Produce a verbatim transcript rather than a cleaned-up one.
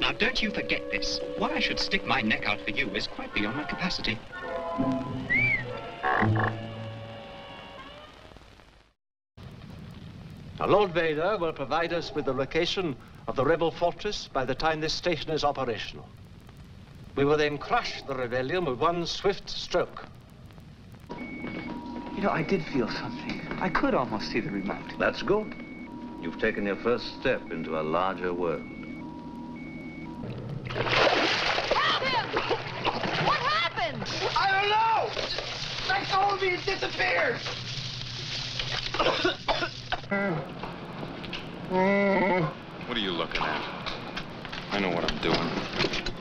Now, don't you forget this. Why I should stick my neck out for you is quite beyond my capacity. Now, Lord Vader will provide us with the location of the rebel fortress by the time this station is operational. We will then crush the rebellion with one swift stroke. You know, I did feel something. I could almost see the remote. That's good. You've taken your first step into a larger world. Help him! What happened? I don't know! Let go of me, it disappeared! What are you looking at? I know what I'm doing.